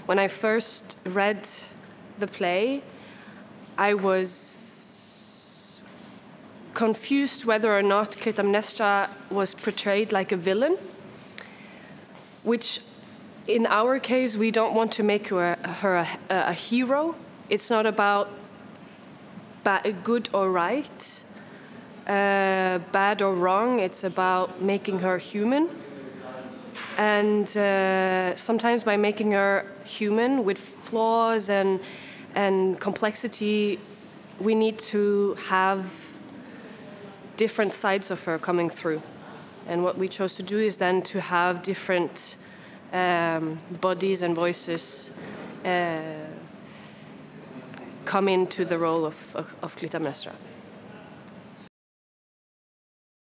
When I first read the play, I was confused whether or not Klytaimnēstra was portrayed like a villain, which in our case, we don't want to make her a hero. It's not about good or right, bad or wrong. It's about making her human. And sometimes by making her human with flaws and complexity, we need to have different sides of her coming through. And what we chose to do is then to have different bodies and voices come into the role of Klytaimnēstra.